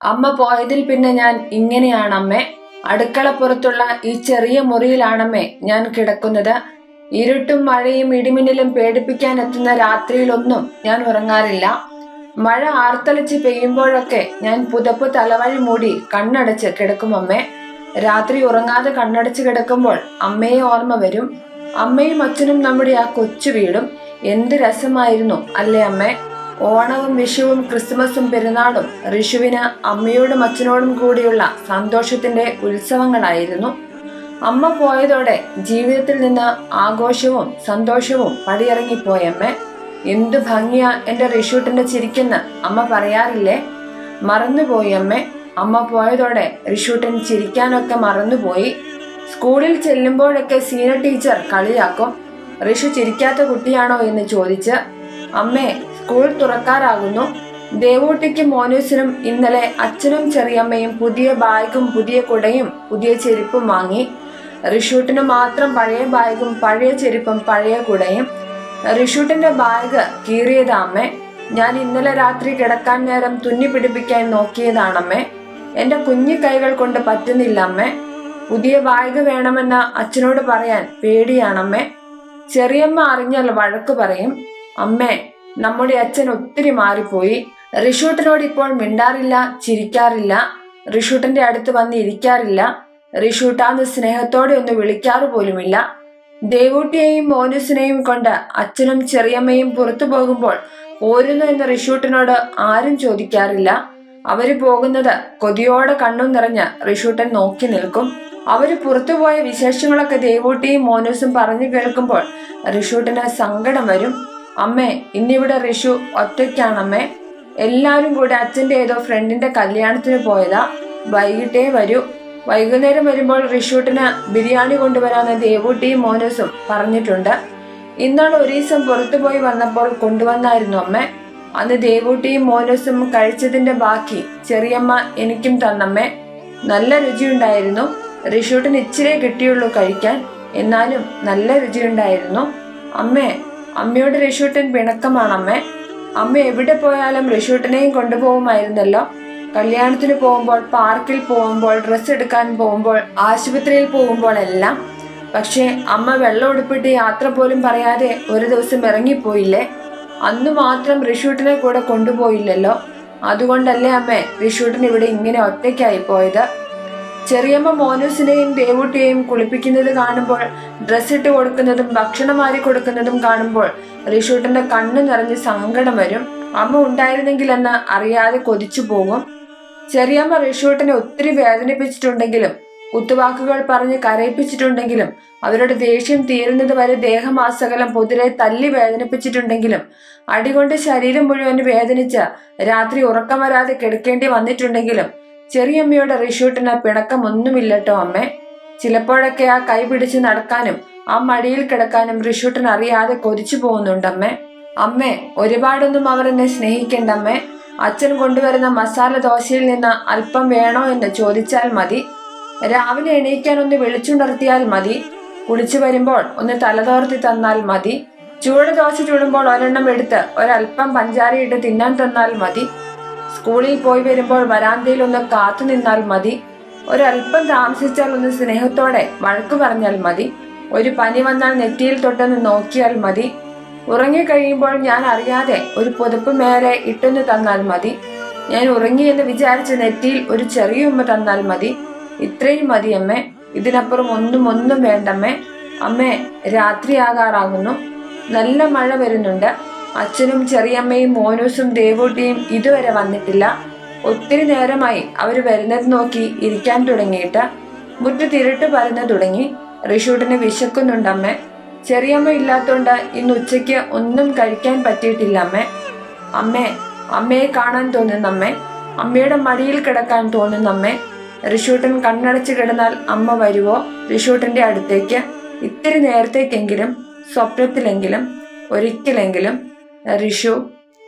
അമ്മ പോയതിൽ പിന്നെ ഞാൻ ഇങ്ങനെയാണമ്മേ. അടുക്കളപ്പുറത്തുള്ള ഈ ചെറിയ മുറിയിലാണമ്മേ ഞാൻ കിടക്കുന്നത്. ഇരുട്ടും മഴയും ഇടിമിന്നലും പേടിപ്പിക്കാൻ എത്തുന്ന രാത്രിയിലൊന്നും ഞാൻ ഉറങ്ങാറില്ല. മഴ ആർത്തലിച്ച് പെയ്യുമ്പോഴൊക്കെ ഞാൻ പുതപ്പ് തലവഴി മൂടി കണ്ണടച്ച് കിടക്കുമമ്മേ. രാത്രി ഉറങ്ങാതെ കണ്ണടച്ച് കിടക്കുമ്പോൾ അമ്മയെ ഓർമ്മ വരും. അമ്മയും അച്ഛനും നമ്മുടെ ആ കൊച്ചു വീടും എന്ത് രസമായിരുന്നു അല്ലേ അമ്മേ. ഓണവും വിഷുവും ക്രിസ്മസും പെരുന്നാളും ഋഷുവിന് അമ്മയോടും അച്ഛനോടും കൂടിയുള്ള സന്തോഷത്തിന്റെ ഉത്സവങ്ങളായിരുന്നു. അമ്മ പോയതോടെ ജീവിതത്തിൽ നിന്ന് ആഘോഷവും സന്തോഷവും പടിയിറങ്ങിപ്പോയമ്മേ. എന്തു ഭംഗിയാ എന്റെ ഋഷൂട്ടന്റെ ചിരിക്കെന്ന് അമ്മ പറയാറില്ലേ? മറന്നുപോയി അമ്മേ. അമ്മ പോയതോടെ ഋഷൂട്ടൻ ചിരിക്കാനൊക്കെ മറന്നുപോയി. സ്കൂളിൽ ചെല്ലുമ്പോഴൊക്കെ സീന ടീച്ചർ കളിയാക്കും, ഋഷു ചിരിക്കാത്ത കുട്ടിയാണോ എന്ന് ചോദിച്ച്. അമ്മേ, സ്കൂൾ തുറക്കാറാകുന്നു. ദേവൂട്ടിക്കും മോനൂസിനും ഇന്നലെ അച്ഛനും ചെറിയമ്മയും പുതിയ ബാഗും പുതിയ കുടയും പുതിയ ചെരുപ്പും വാങ്ങി. ഋഷൂട്ടിന് മാത്രം പഴയ ബാഗും പഴയ ചെരുപ്പും പഴയ കുടയും. ഋഷൂട്ടിന്റെ ബാഗ് കീറിയതാമ്മേ. ഞാൻ ഇന്നലെ രാത്രി കിടക്കാൻ നേരം തുന്നി പിടിപ്പിക്കാൻ നോക്കിയതാണമ്മേ. എന്റെ കുഞ്ഞു കൈകൾ കൊണ്ട് പറ്റുന്നില്ല അമ്മേ. പുതിയ ബാഗ് വേണമെന്ന് അച്ഛനോട് പറയാൻ പേടിയാണമ്മേ. ചെറിയമ്മ അറിഞ്ഞാൽ വഴക്ക് പറയും. അമ്മേ, നമ്മുടെ അച്ഛൻ ഒത്തിരി മാറിപ്പോയി. ഋഷൂട്ടനോട് ഇപ്പോൾ മിണ്ടാറില്ല, ചിരിക്കാറില്ല, ഋഷൂട്ടന്റെ അടുത്ത് വന്ന് ഇരിക്കാറില്ല, ഋഷൂട്ടാന്ന് സ്നേഹത്തോടെ ഒന്ന് വിളിക്കാറ് പോലുമില്ല. ദേവൂട്ടിയെയും മോനൂസിനെയും കൊണ്ട് അച്ഛനും ചെറിയമ്മയും പുറത്തു പോകുമ്പോൾ പോരുന്നു എന്ന് ഋഷൂട്ടനോട് ആരും ചോദിക്കാറില്ല. അവര് പോകുന്നത് കൊതിയോടെ കണ്ണും നിറഞ്ഞ് ഋഷൂട്ടൻ നോക്കി നിൽക്കും. അവര് പുറത്തുപോയ വിശേഷങ്ങളൊക്കെ ദേവൂട്ടിയും മോനൂസും പറഞ്ഞു കേൾക്കുമ്പോൾ ഋഷൂട്ടന് സങ്കടം വരും. അമ്മേ, ഇന്നിവിടെ ഋഷു ഒറ്റയ്ക്കാണമ്മേ. എല്ലാരും കൂടെ അച്ഛന്റെ ഏതോ ഫ്രണ്ടിന്റെ കല്യാണത്തിന് പോയതാ. വൈകിട്ടേ വരൂ. വൈകുന്നേരം വരുമ്പോൾ ഋഷൂട്ടന് ബിരിയാണി കൊണ്ടുവരാന്ന് ദേവൂട്ടിയും മോനൂസും പറഞ്ഞിട്ടുണ്ട്. ഇന്നാൾ ഒരു ദിവസം പുറത്തുപോയി വന്നപ്പോൾ കൊണ്ടുവന്നായിരുന്നു അമ്മേ. അന്ന് ദേവൂട്ടിയും മോനൂസും കഴിച്ചതിന്റെ ബാക്കി ചെറിയമ്മ എനിക്കും തന്നമ്മേ. നല്ല രുചിയുണ്ടായിരുന്നു. ഋഷൂട്ടന് ഇച്ചിരേ കിട്ടിയുള്ളൂ കഴിക്കാൻ, എന്നാലും നല്ല രുചിയുണ്ടായിരുന്നു. അമ്മേ, അമ്മയോട് ഋഷൂട്ടൻ പിണക്കമാണമ്മേ. അമ്മ എവിടെ പോയാലും ഋഷൂട്ടനെയും കൊണ്ടുപോകുമായിരുന്നല്ലോ. കല്യാണത്തിന് പോകുമ്പോൾ, പാർക്കിൽ പോകുമ്പോൾ, ഡ്രസ്സ് എടുക്കാൻ പോകുമ്പോൾ, ആശുപത്രിയിൽ പോകുമ്പോൾ എല്ലാം. പക്ഷേ അമ്മ വെള്ളം ഉടുപ്പിട്ട് യാത്ര പോലും പറയാതെ ഒരു ദിവസം ഇറങ്ങിപ്പോയില്ലേ? അന്നു മാത്രം ഋഷൂട്ടനെ കൂടെ കൊണ്ടുപോയില്ലല്ലോ. അതുകൊണ്ടല്ലേ അമ്മേ ഋഷൂട്ടൻ ഇവിടെ ഇങ്ങനെ ഒറ്റയ്ക്കായി പോയത്. ചെറിയമ്മ മോനൂസിനെയും ദേവൂട്ടിയെയും കുളിപ്പിക്കുന്നത് കാണുമ്പോൾ, ഡ്രസ്സിട്ട് കൊടുക്കുന്നതും ഭക്ഷണം മാറി കൊടുക്കുന്നതും കാണുമ്പോൾ ഋഷൂട്ടന്റെ കണ്ണ് നിറഞ്ഞ് സങ്കടം വരും. അമ്മ ഉണ്ടായിരുന്നെങ്കിലെന്ന് അറിയാതെ കൊതിച്ചു പോകും. ചെറിയമ്മ ഋഷൂട്ടനെ ഒത്തിരി വേദനിപ്പിച്ചിട്ടുണ്ടെങ്കിലും, കുത്തുവാക്കുകൾ പറഞ്ഞ് കരയിപ്പിച്ചിട്ടുണ്ടെങ്കിലും, അവരുടെ ദേഷ്യം തീരുന്നത് വരെ ദേഹമാസകലം പൊതിരെ തല്ലി വേദനിപ്പിച്ചിട്ടുണ്ടെങ്കിലും, അടികൊണ്ട് ശരീരം മുഴുവൻ വേദനിച്ച് രാത്രി ഉറക്കം വരാതെ കിടക്കേണ്ടി വന്നിട്ടുണ്ടെങ്കിലും ചെറിയമ്മയോട് ഋഷൂട്ടന് പിണക്കമൊന്നുമില്ലട്ടോ അമ്മേ. ചിലപ്പോഴൊക്കെ ആ കൈ പിടിച്ച് നടക്കാനും ആ മടിയിൽ കിടക്കാനും ഋഷൂട്ടൻ അറിയാതെ കൊതിച്ചു പോകുന്നുണ്ടമ്മേ. അമ്മേ, ഒരുപാടൊന്നും അവർ എന്നെ സ്നേഹിക്കണ്ടമ്മേ. അച്ഛൻ കൊണ്ടുവരുന്ന മസാല ദോശയിൽ നിന്ന് അല്പം വേണോ എന്ന് ചോദിച്ചാൽ മതി. രാവിലെ എണീക്കാൻ ഒന്ന് വിളിച്ചുണർത്തിയാൽ മതി. കുളിച്ചു വരുമ്പോൾ ഒന്ന് തലതോർത്തി തന്നാൽ മതി. ചൂട് ദോശ ചൂടുമ്പോൾ ഒരെണ്ണം എടുത്ത് ഒരല്പം പഞ്ചാരയിട്ട് തിന്നാൻ തന്നാൽ മതി. സ്കൂളിൽ പോയി വരുമ്പോൾ വരാന്തയിൽ ഒന്ന് കാത്തു നിന്നാൽ മതി. ഒരല്പം താമസിച്ചാൽ ഒന്ന് സ്നേഹത്തോടെ വഴക്കു പറഞ്ഞാൽ മതി. ഒരു പനി വന്നാൽ നെറ്റിയിൽ തൊട്ടൊന്ന് നോക്കിയാൽ മതി. ഉറങ്ങിക്കഴിയുമ്പോൾ ഞാൻ അറിയാതെ ഒരു പുതപ്പ് മേലെ ഇട്ടൊന്ന് തന്നാൽ മതി. ഞാൻ ഉറങ്ങിയെന്ന് വിചാരിച്ച് നെറ്റിയിൽ ഒരു ചെറിയ ഉമ്മ തന്നാൽ മതി. ഇത്രയും മതി അമ്മേ. ഇതിനപ്പുറം ഒന്നും വേണ്ടമ്മേ. അമ്മേ, രാത്രിയാകാറാകുന്നു. നല്ല മഴ വരുന്നുണ്ട്. അച്ഛനും ചെറിയമ്മയും മോനൂസും ദേവൂട്ടിയും ഇതുവരെ വന്നിട്ടില്ല. ഒത്തിരി നേരമായി അവര് വരുന്നത് നോക്കി ഇരിക്കാൻ തുടങ്ങിയിട്ട്. മുറ്റത്തിരുട്ട് പരന്നു തുടങ്ങി. ഋഷൂട്ടിന് വിശക്കുന്നുണ്ടമ്മേ. ചെറിയമ്മ ഇല്ലാത്തോണ്ട് ഇന്ന് ഉച്ചയ്ക്ക് ഒന്നും കഴിക്കാൻ പറ്റിയിട്ടില്ല അമ്മേ. അമ്മേ, അമ്മയെ കാണാൻ തോന്നുന്നമ്മേ. അമ്മയുടെ മടിയിൽ കിടക്കാൻ തോന്നുന്നമ്മേ. ഋഷൂട്ടൻ കണ്ണടച്ച് കിടന്നാൽ അമ്മ വരുവോ ഋഷൂട്ടന്റെ അടുത്തേക്ക്? ഇത്തിരി നേരത്തേക്കെങ്കിലും, സ്വപ്നത്തിലെങ്കിലും, ഒരിക്കലെങ്കിലും. ഋഷു.